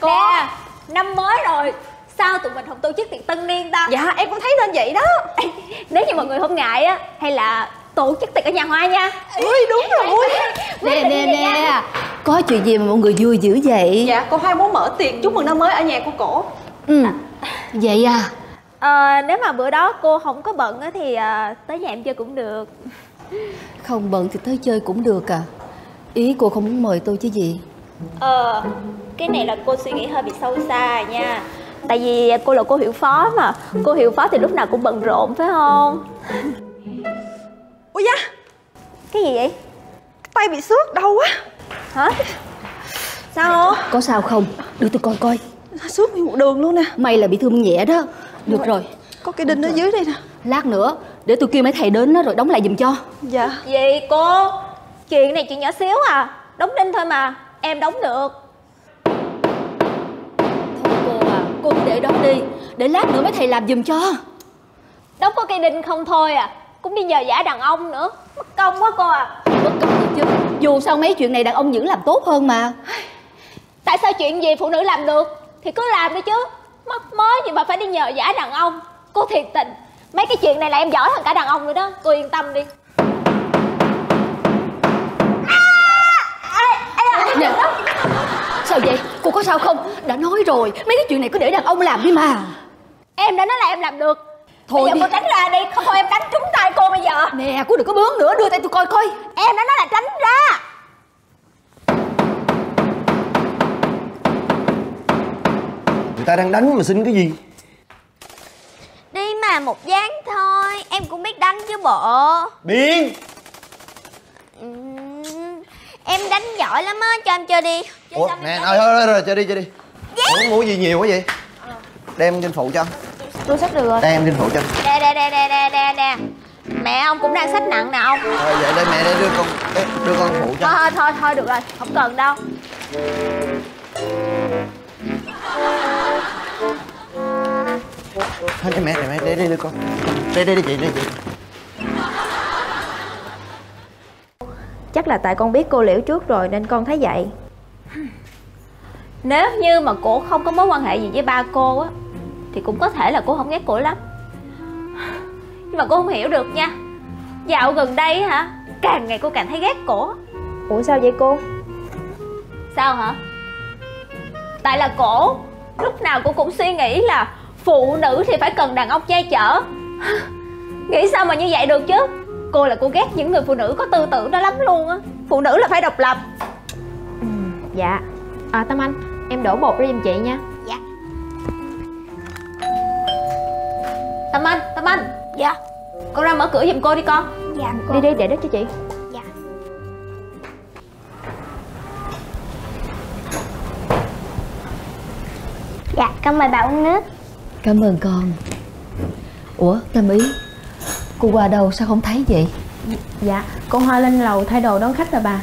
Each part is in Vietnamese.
Cô nè, năm mới rồi, sao tụi mình không tổ chức tiệc tân niên ta? Dạ em cũng thấy nên vậy đó. Nếu như mọi người không ngại á, hay là tổ chức tiệc ở nhà Hoa nha. Ui đúng rồi. Nè, có chuyện gì mà mọi người vui dữ vậy? Dạ cô Hai muốn mở tiệc chúc mừng năm mới ở nhà cô Cổ. Vậy à? Nếu mà bữa đó cô không có bận á thì tới nhà em chơi cũng được. Không bận thì tới chơi cũng được à? Ý cô không muốn mời tôi chứ gì? Cái này là cô suy nghĩ hơi bị sâu xa nha. Tại vì cô là cô hiệu phó mà. Cô hiệu phó thì lúc nào cũng bận rộn phải không? Ôi da, Cái gì vậy? tay bị xước đau quá. Hả? Sao? Có sao không? Đưa tôi coi coi. Xước nguyên một đường luôn nè. May là bị thương nhẹ đó. Được rồi, Có cái đinh ở dưới đây nè. lát nữa để tôi kêu mấy thầy đến đó rồi đóng lại giùm cho. Dạ. Gì cô? Chuyện này chuyện nhỏ xíu à. Đóng đinh thôi mà, em đóng được. Thôi cô à, cô cứ để đó đi, để lát nữa mấy thầy làm giùm cho. Đóng có cây đinh không thôi à, cũng đi nhờ vả đàn ông nữa. Mất công quá cô à. Bất công gì chứ, dù sao mấy chuyện này đàn ông vẫn làm tốt hơn mà. Tại sao chuyện gì phụ nữ làm được thì cứ làm đi chứ. Mắc mớ gì mà phải đi nhờ vả đàn ông. Cô thiệt tình, mấy cái chuyện này là em giỏi hơn cả đàn ông rồi đó. Cô yên tâm đi. Nè, sao vậy? Cô có sao không? Đã nói rồi, mấy cái chuyện này cứ để đàn ông làm đi mà. Em đã nói là em làm được. Thôi bây giờ đi. cô tránh ra đi, không thôi em đánh trúng tay cô bây giờ. Nè, cô đừng có bướng nữa, đưa tay tôi coi coi. Em đã nói là tránh ra. Người ta đang đánh mà xin cái gì? Đi mà một ván thôi, em cũng biết đánh chứ bộ. Biên. Em đánh giỏi lắm á, cho em chơi đi. Ủa nè, thôi rồi chơi đi chơi đi. Ủa mua gì nhiều quá vậy? Đem trên phụ cho. Tôi xách được rồi. Đem trên phụ cho. Nè. Mẹ ông cũng đang xách nặng nè ông. Thôi vậy đây mẹ để đưa con phụ cho. Thôi được rồi, không cần đâu. Thôi cho mẹ để đưa con. Đây chị. Chắc là tại con biết cô Liễu trước rồi nên con thấy vậy. Nếu như mà cổ không có mối quan hệ gì với ba cô á thì cũng có thể là cô không ghét cổ lắm. Nhưng mà cô không hiểu được nha. Dạo gần đây hả, càng ngày cô càng thấy ghét cổ. Ủa sao vậy cô? Sao hả? Tại là cổ lúc nào cô cũng suy nghĩ là phụ nữ thì phải cần đàn ông che chở. Nghĩ sao mà như vậy được chứ. Cô là cô ghét những người phụ nữ có tư tưởng đó lắm luôn á. Phụ nữ là phải độc lập. Dạ. Tâm Anh, em đổ bột ra giùm chị nha. Dạ. Tâm Anh. Dạ. Con ra mở cửa giùm cô đi con. Dạ cô. Đi để đó cho chị. Dạ. Dạ, con mời bà uống nước. Cảm ơn con. Ủa, Tâm Ý, cô qua đâu sao không thấy vậy? Dạ, con Hoa lên lầu thay đồ đón khách rồi bà.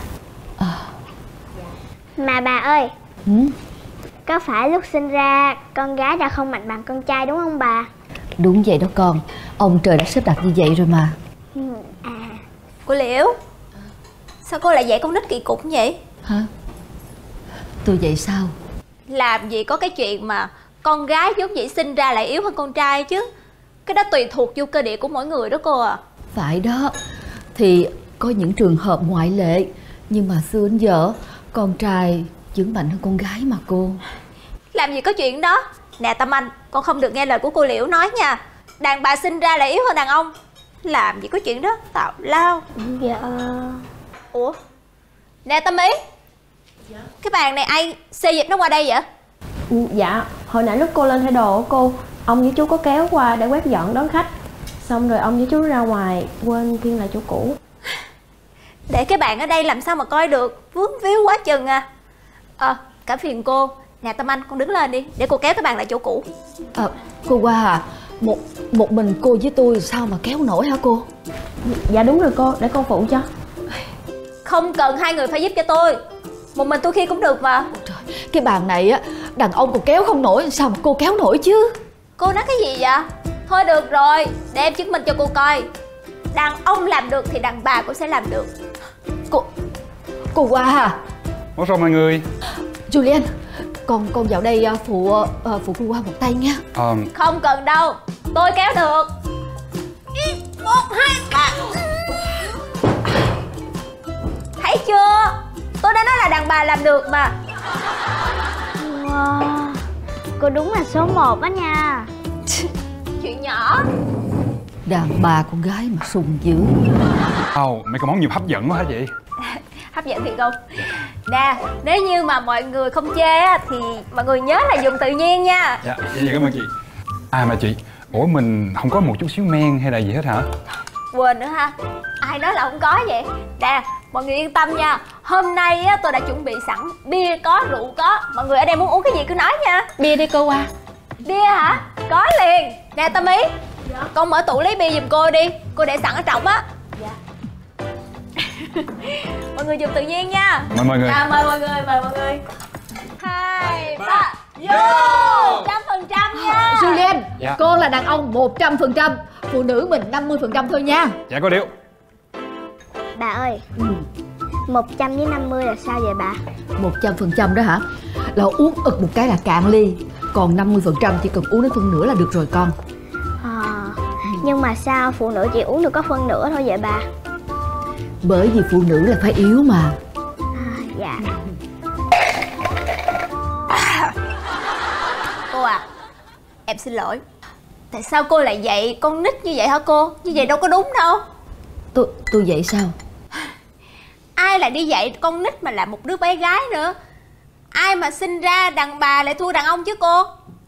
Mà bà ơi, có phải lúc sinh ra con gái đã không mạnh bằng con trai đúng không bà? Đúng vậy đó con, ông trời đã xếp đặt như vậy rồi mà. Cô Liễu, sao cô lại dạy con nít kỳ cục vậy? Hả? Tôi vậy sao? Làm gì có cái chuyện mà con gái vốn dĩ sinh ra lại yếu hơn con trai chứ. Cái đó tùy thuộc vô cơ địa của mỗi người đó cô à. Phải đó, thì có những trường hợp ngoại lệ, nhưng mà xưa đến giờ con trai vẫn mạnh hơn con gái mà cô. Làm gì có chuyện đó. Nè Tâm Anh, con không được nghe lời của cô Liễu nói nha. Đàn bà sinh ra là yếu hơn đàn ông. Làm gì có chuyện đó, tào lao. Dạ. Ủa? Nè Tâm Ý. Cái bàn này ai xê dịch nó qua đây vậy? Dạ, hồi nãy lúc cô lên thay đồ cô, ông với chú có kéo qua để quét dọn đón khách. Xong rồi ông với chú ra ngoài quên khiêng lại chỗ cũ. Để cái bàn ở đây làm sao mà coi được, vướng víu quá chừng à. Cả phiền cô. Nè Tâm Anh, con đứng lên đi để cô kéo cái bàn lại chỗ cũ. Cô qua à, một mình cô với tôi sao mà kéo nổi hả cô? Dạ đúng rồi cô, để con phụ cho. Không cần hai người phải giúp cho tôi, một mình tôi khi cũng được mà. Trời, cái bàn này á, đàn ông còn kéo không nổi, sao mà cô kéo nổi chứ? Cô nói cái gì vậy? Thôi được rồi, để em chứng minh cho cô coi. Đàn ông làm được thì đàn bà cũng sẽ làm được. Cô qua à? Ủa sao mọi người? Julian, Con vào đây phụ cô qua một tay nha. Không cần đâu, tôi kéo được. 1, 2, 3. Thấy chưa, tôi đã nói là đàn bà làm được mà. Wow, cô đúng là số 1 đó nha. Chuyện nhỏ. Đàn bà con gái mà sùng dữ. Mấy cái món nhiều hấp dẫn quá hả chị? Hấp dẫn thiệt không? Nè, nếu như mà mọi người không chê á thì mọi người nhớ là dùng tự nhiên nha. Dạ, vậy cảm ơn chị. Mà chị, ủa mình không có một chút xíu men hay là gì hết hả? Quên nữa ha, ai nói là không có vậy? Nè, mọi người yên tâm nha. Hôm nay á tôi đã chuẩn bị sẵn bia có, rượu có. Mọi người ở đây muốn uống cái gì cứ nói nha. Bia đi cô Hoa. Bia hả? Có liền. Nè Tâm Ý, con mở tủ lấy bia giùm cô đi. Cô để sẵn ở trong á. Dạ. Mọi người dùng tự nhiên nha. Mời mọi người. Mời mọi người, mời mọi người. 2, 3, vô 100% nha. Julian, Dạ. con là đàn ông 100%, phụ nữ mình 50% thôi nha. Dạ có điều. Bà ơi, 100 với 50 là sao vậy bà? 100% đó hả? Là uống ực một cái là cạn ly. Còn 50% chỉ cần uống đến phân nửa là được rồi con. Nhưng mà sao phụ nữ chỉ uống được có phân nửa thôi vậy bà? Bởi vì phụ nữ là phải yếu mà. Dạ. Cô à, em xin lỗi. Tại sao cô lại dạy con nít như vậy hả cô? Như vậy đâu có đúng đâu. Tôi vậy sao? Ai lại đi dạy con nít mà là một đứa bé gái nữa? Ai mà sinh ra đàn bà lại thua đàn ông chứ cô?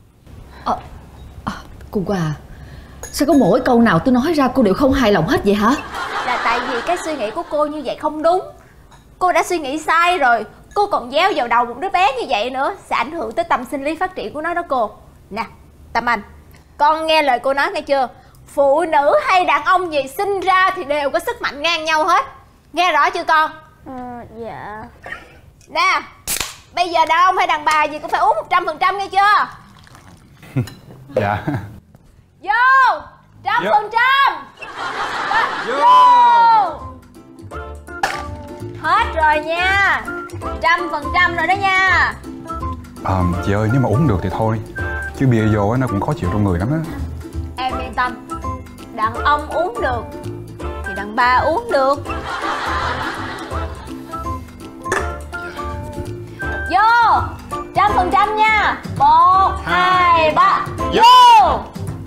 Cô à, sao có mỗi câu nào tôi nói ra cô đều không hài lòng hết vậy hả? Là tại vì cái suy nghĩ của cô như vậy không đúng. Cô đã suy nghĩ sai rồi. Cô còn gieo vào đầu một đứa bé như vậy nữa sẽ ảnh hưởng tới tâm sinh lý phát triển của nó đó cô. Nè, Tâm Anh, con nghe lời cô nói nghe chưa? Phụ nữ hay đàn ông gì sinh ra thì đều có sức mạnh ngang nhau hết. Nghe rõ chưa con? Dạ. Nè, bây giờ đàn ông hay đàn bà gì cũng phải uống 100% nghe chưa? Dạ. Vô 100%. Vô. Hết rồi nha. 100% rồi đó nha. Chị ơi, nếu mà uống được thì thôi, chứ bia vô á nó cũng khó chịu trong người lắm á. Em yên tâm, đàn ông uống được thì đàn bà uống được. Vô 100% nha. 1, 2, 3 vô.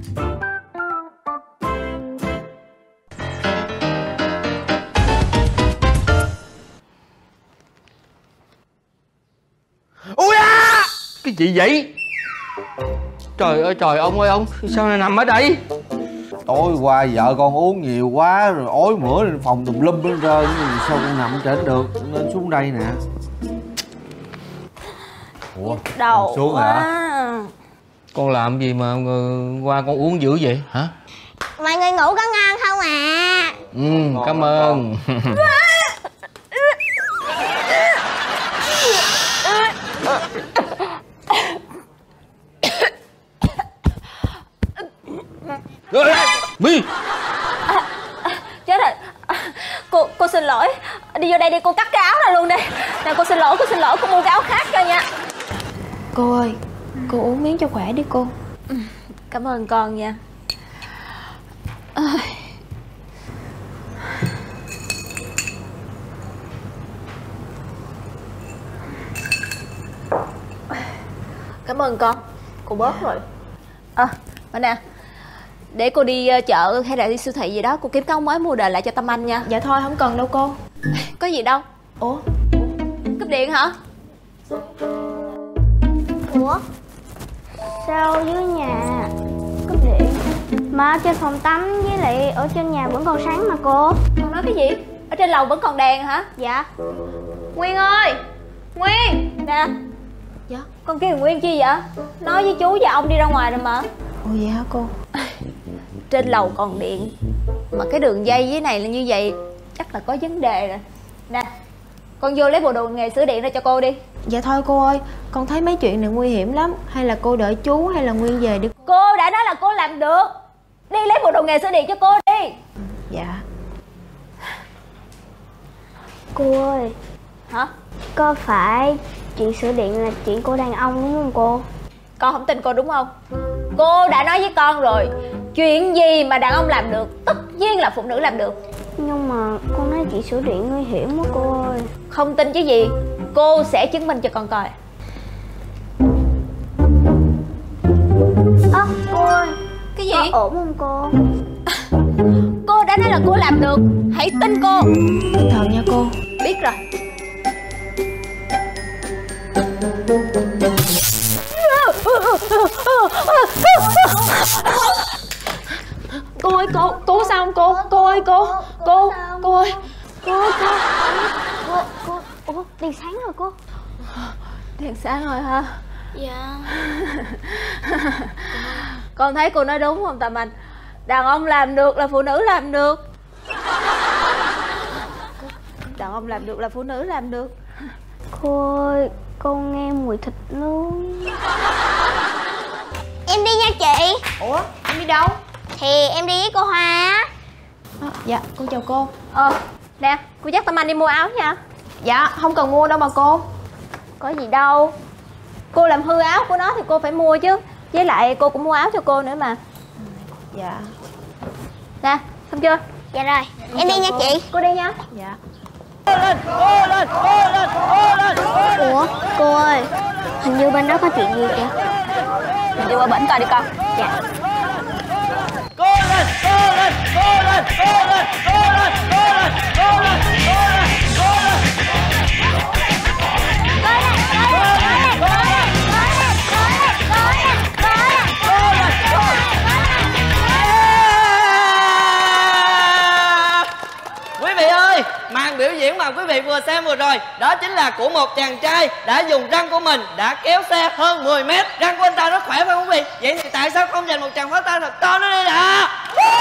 Ui da! Cái gì vậy? Trời ơi trời, ông ơi ông, sao lại nằm ở đây? Tối qua vợ con uống nhiều quá rồi ói mửa lên phòng tùm lum hết trơn, sao con nằm trên được nên xuống đây nè. Ủa, Đầu xuống quá. hả? Con làm gì mà qua con uống dữ vậy hả? Mọi người ngủ có ngon không ạ? Cảm ơn. Mi, Chết rồi. Cô xin lỗi. Đi vô đây đi, cô cắt cái áo này luôn đi. Nè cô xin lỗi, cô mua cái áo khác cho nha. Cô ơi, cô uống miếng cho khỏe đi cô. Cảm ơn con nha. Cảm ơn con. Cô bớt rồi. Mà nè, để cô đi chợ hay là đi siêu thị gì đó, cô kiếm cái áo mới mua đời lại cho Tâm Anh nha. Dạ thôi không cần đâu cô. Có gì đâu. Ủa? Cúp điện hả? Ủa? Sao dưới nhà cúp điện mà ở trên phòng tắm với lại ở trên nhà vẫn còn sáng mà cô? Con nói cái gì? Ở trên lầu vẫn còn đèn hả? Dạ. Nguyên ơi! Nguyên! Nè. Dạ? Con kêu Nguyên chi vậy? Nói với chú và ông đi ra ngoài rồi mà. Ồ vậy hả cô? Trên lầu còn điện mà cái đường dây dưới này là như vậy, chắc là có vấn đề rồi. Nè, con vô lấy bộ đồ nghề sửa điện ra cho cô đi. Dạ thôi cô ơi, con thấy mấy chuyện này nguy hiểm lắm. Hay là cô đợi chú hay là Nguyên về đi. Cô đã nói là cô làm được. Đi lấy bộ đồ nghề sửa điện cho cô đi. Dạ. Cô ơi, Hả? Có phải chuyện sửa điện là chuyện của đàn ông đúng không cô? Con không tin cô đúng không? Cô đã nói với con rồi, chuyện gì mà đàn ông làm được tất nhiên là phụ nữ làm được. Nhưng mà con nói chuyện sửa điện nguy hiểm quá cô ơi. Không tin chứ gì, cô sẽ chứng minh cho con coi. Cô ơi. Cái gì? Có ổn không cô? Cô đã nói là cô làm được, hãy tin cô. Thật nha cô. Biết rồi. Cô ơi, cô sao không cô? Cô ơi, cô ơi, Ủa, đèn sáng rồi cô. Đèn sáng rồi hả? Dạ. Con thấy cô nói đúng không Tầm Anh? Đàn ông làm được là phụ nữ làm được. Đàn ông làm được là phụ nữ làm được. Cô ơi, con nghe mùi thịt nướng. Em đi nha chị. Ủa, em đi đâu? Thì em đi với cô Hoa. Dạ, cô chào cô. Nè, cô dắt Tâm Anh đi mua áo nha. Dạ, không cần mua đâu mà cô. Có gì đâu. Cô làm hư áo của nó thì cô phải mua chứ. Với lại cô cũng mua áo cho cô nữa mà. Dạ. Nè, xong chưa? Dạ rồi, em đi nha chị. Cô đi nha. Dạ. Ủa, cô ơi, hình như bên đó có chuyện gì kìa. Mình đi qua bển coi đi con. Dạ. Quý vị ơi, màn biểu diễn mà quý vị vừa xem vừa rồi, đó chính là của một chàng trai đã dùng răng của mình đã kéo xe hơn 10 mét. Răng của anh ta rất khỏe phải không quý vị? Vậy thì tại sao không dành một tràng pháo tay thật to nữa đây ạ?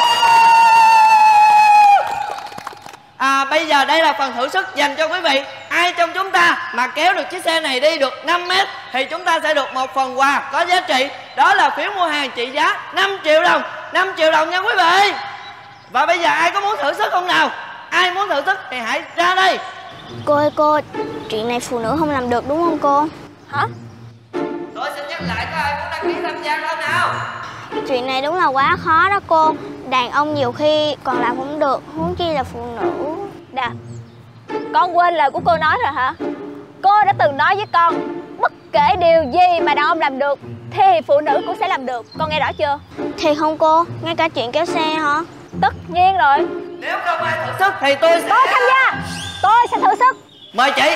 Bây giờ đây là phần thử sức dành cho quý vị. Ai trong chúng ta mà kéo được chiếc xe này đi được 5 mét thì chúng ta sẽ được một phần quà có giá trị. Đó là phiếu mua hàng trị giá 5 triệu đồng. 5 triệu đồng nha quý vị. Và bây giờ ai có muốn thử sức không nào? Ai muốn thử sức thì hãy ra đây. Cô ơi cô, chuyện này phụ nữ không làm được đúng không cô? Hả? Tôi xin nhắc lại có ai muốn đăng ký tham gia không nào? Chuyện này đúng là quá khó đó cô. Đàn ông nhiều khi còn làm không được, huống chi là phụ nữ. Nè, con quên lời của cô nói rồi hả? Cô đã từng nói với con, bất kể điều gì mà đàn ông làm được thì phụ nữ cũng sẽ làm được. Con nghe rõ chưa? Thì không cô, ngay cả chuyện kéo xe hả? Tất nhiên rồi. Nếu không ai thử sức thì tôi sẽ... Tôi tham gia. Tôi sẽ thử sức. Mời chị.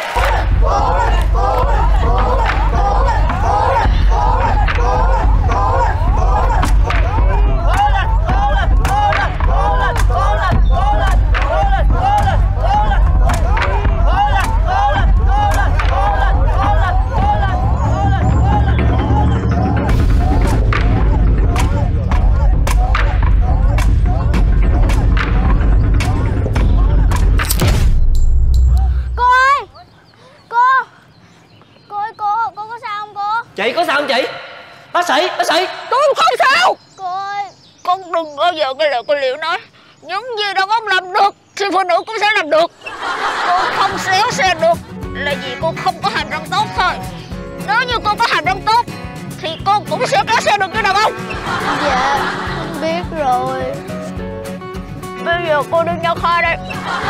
Chị có sao không chị? Bác sĩ, bác sĩ. Tôi không sao. Cô ơi, Con đừng bao giờ nghe lời cô Liệu nói những gì đàn ông làm được thì phụ nữ cũng sẽ làm được. Cô không xéo xe được là vì cô không có hàm răng tốt thôi. Nếu như cô có hàm răng tốt thì cô cũng sẽ kéo xe được như đàn ông. dạ, biết rồi. Bây giờ cô đi nha khoa đây.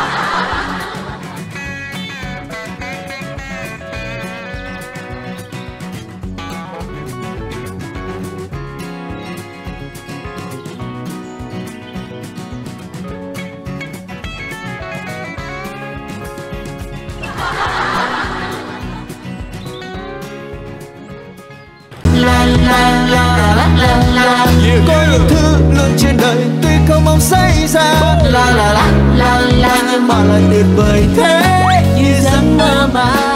Có những thứ luôn trên đời tuy không mong xảy ra nhưng mà lại tuyệt vời thế như giấc mơ mà